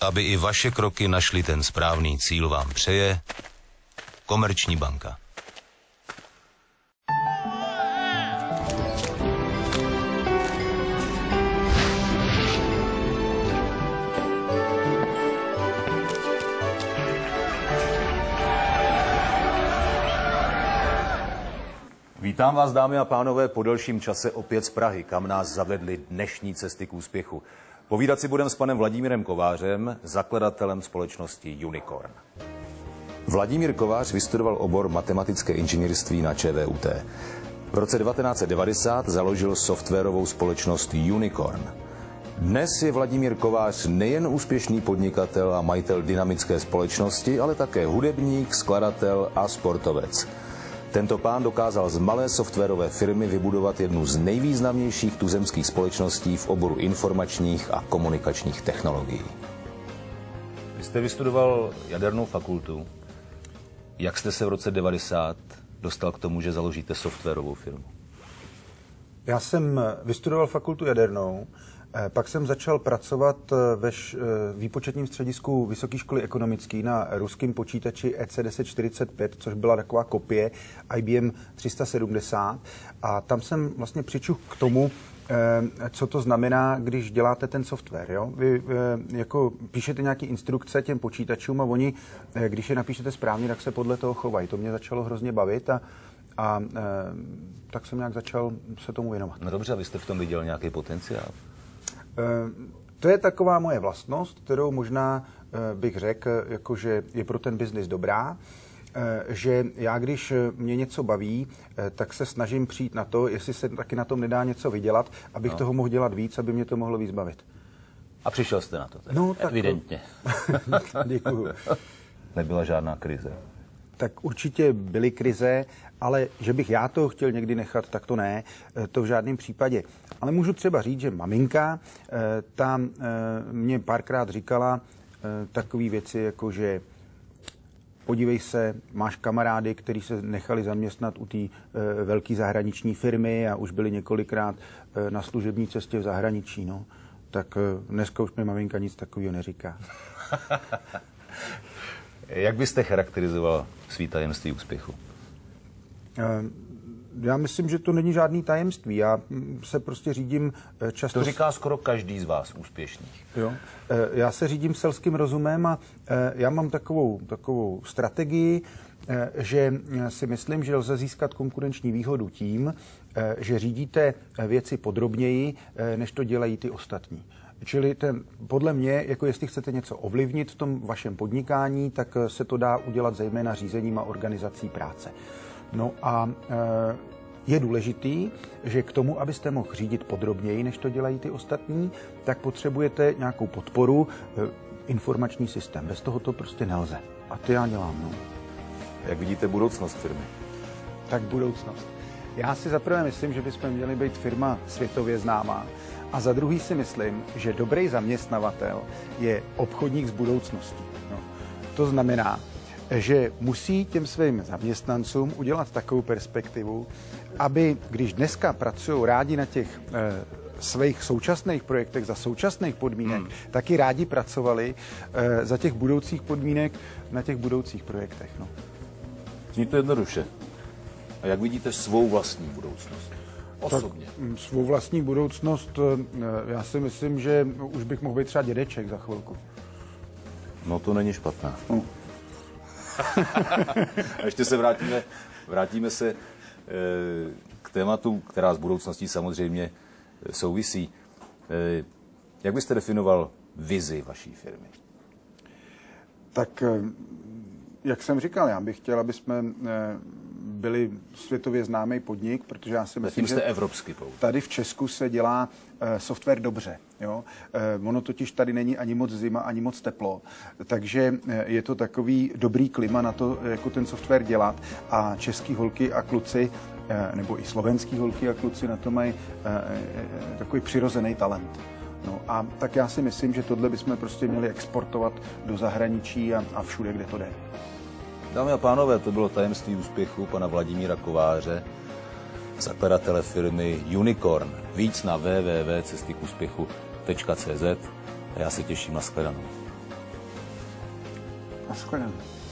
Aby i vaše kroky našly ten správný cíl, vám přeje Komerční banka. Vítám vás, dámy a pánové, po delším čase opět z Prahy, kam nás zavedly dnešní cesty k úspěchu. Povídat si budeme s panem Vladimírem Kovářem, zakladatelem společnosti Unicorn. Vladimír Kovář vystudoval obor matematické inženýrství na ČVUT. V roce 1990 založil softwarovou společnost Unicorn. Dnes je Vladimír Kovář nejen úspěšný podnikatel a majitel dynamické společnosti, ale také hudebník, skladatel a sportovec. Tento pán dokázal z malé softwarové firmy vybudovat jednu z nejvýznamnějších tuzemských společností v oboru informačních a komunikačních technologií. Vy jste vystudoval jadernou fakultu. Jak jste se v roce 90 dostal k tomu, že založíte softwarovou firmu? Já jsem vystudoval fakultu jadernou, pak jsem začal pracovat ve výpočetním středisku Vysoké školy ekonomické na ruském počítači EC1045, což byla taková kopie IBM 370. A tam jsem vlastně přičuch k tomu, co to znamená, když děláte ten software. Jo? Vy jako píšete nějaké instrukce těm počítačům a oni, když je napíšete správně, tak se podle toho chovají. To mě začalo hrozně bavit a tak jsem nějak začal se tomu věnovat. No dobře, a vy jste v tom viděl nějaký potenciál? To je taková moje vlastnost, kterou možná bych řekl, jako že je pro ten biznis dobrá, že já, když mě něco baví, tak se snažím přijít na to, jestli se taky na tom nedá něco vydělat, abych toho mohl dělat víc, aby mě to mohlo víc bavit. A přišel jste na to, no, tak evidentně. Děkuju. Nebyla žádná krize? Tak určitě byly krize, ale že bych já to chtěl někdy nechat, tak to ne, to v žádném případě. Ale můžu třeba říct, že maminka, ta mě párkrát říkala takové věci, jako že podívej se, máš kamarády, kteří se nechali zaměstnat u té velké zahraniční firmy a už byli několikrát na služební cestě v zahraničí. No. Tak dneska už mi maminka nic takového neříká. Jak byste charakterizoval svý tajemství úspěchu? Já myslím, že to není žádný tajemství. Já se prostě řídím často... To říká skoro každý z vás úspěšných. Jo. Já se řídím selským rozumem a já mám takovou strategii, že si myslím, že lze získat konkurenční výhodu tím, že řídíte věci podrobněji, než to dělají ty ostatní. Čili podle mě, jako jestli chcete něco ovlivnit v tom vašem podnikání, tak se to dá udělat zejména řízením a organizací práce. No a je důležitý, že k tomu, abyste mohl řídit podrobněji, než to dělají ty ostatní, tak potřebujete nějakou podporu, informační systém. Bez toho to prostě nelze. A to já dělám. No. Jak vidíte budoucnost firmy? Tak budoucnost. Já si zaprvé myslím, že bychom měli být firma světově známá. A za druhý si myslím, že dobrý zaměstnavatel je obchodník z budoucností. No. To znamená, že musí těm svým zaměstnancům udělat takovou perspektivu, aby když dneska pracují rádi na těch svých současných projektech za současných podmínek, taky rádi pracovali za těch budoucích podmínek na těch budoucích projektech. No. Zní to jednoduše. A jak vidíte svou vlastní budoucnost? Osobně. Tak, svou vlastní budoucnost, já si myslím, že už bych mohl být třeba dědeček za chvilku. No to není špatná. A ještě se vrátíme se k tématu, která s budoucností samozřejmě souvisí. Jak byste definoval vizi vaší firmy? Tak, jak jsem říkal, já bych chtěl, aby jsme byli světově známý podnik, protože já si myslím, že tady v Česku se dělá software dobře. Jo? Ono totiž tady není ani moc zima, ani moc teplo, takže je to takový dobrý klima na to, jako ten software dělat a český holky a kluci, nebo i slovenský holky a kluci na to mají takový přirozený talent. No a tak já si myslím, že tohle bychom prostě měli exportovat do zahraničí a všude, kde to jde. Dámy a pánové, to bylo tajemství úspěchu pana Vladimíra Kováře, zakladatele firmy Unicorn. Víc na www.cestykúspěchu.cz a já se těším na shledanou. Naschledanou.